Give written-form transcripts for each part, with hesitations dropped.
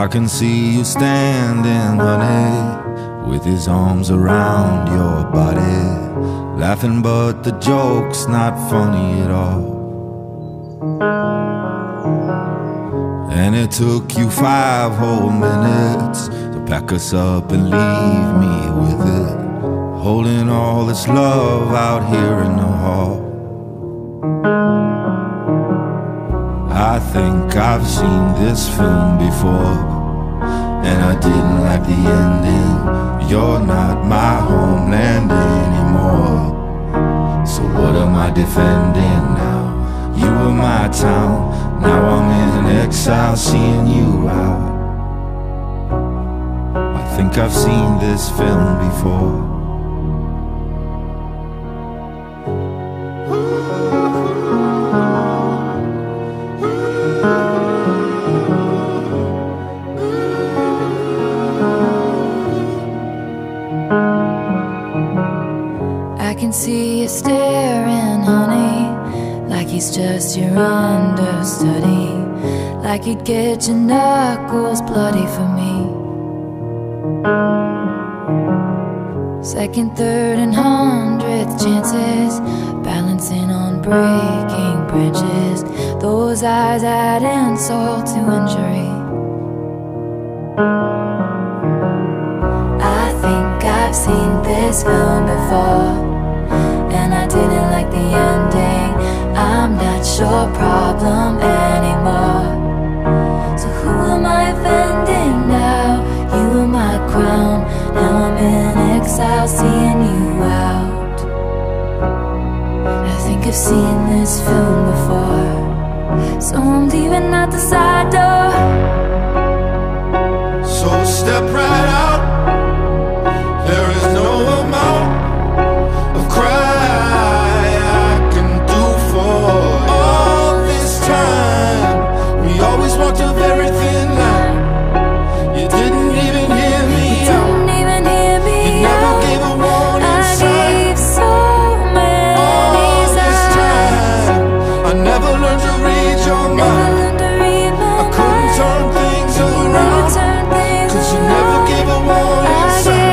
I can see you standing, honey, with his arms around your body, laughing but the joke's not funny at all. And it took you 5 whole minutes to pack us up and leave me with it, holding all this love out here in the hall. I think I've seen this film before, and I didn't like the ending. You're not my homeland anymore, so what am I defending now? You were my town, now I'm in exile, seeing you out. I think I've seen this film before. I can see you staring, honey, like he's just your understudy, like he'd get your knuckles bloody for me. Second, third, and 100th chances, balancing on breaking bridges. Those eyes add insult to injury. I think I've seen this film before, and I didn't like the ending. I'm not your problem anymore, so who am I offending now? You were my crown, now I'm in exile, seeing you out. I think I've seen this film before, so I'm leaving out the side door. So step right out. There is no amount of cry I can do for all this time. We always walked a very thin line. You didn't even hear me out. You never gave a warning sign. I gave so many signs. I never learned to read your mind. I couldn't turn things around, 'cause you never gave a warning sign.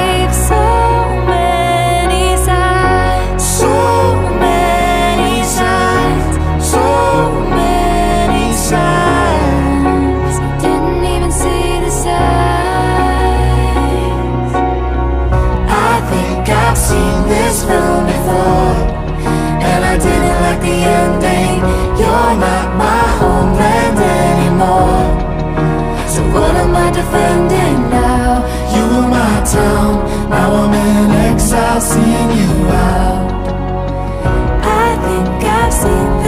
This film before, and I didn't like the ending. You're not my homeland anymore, so what am I defending now? You were my town, now I'm in exile, seeing you out. I think I've seen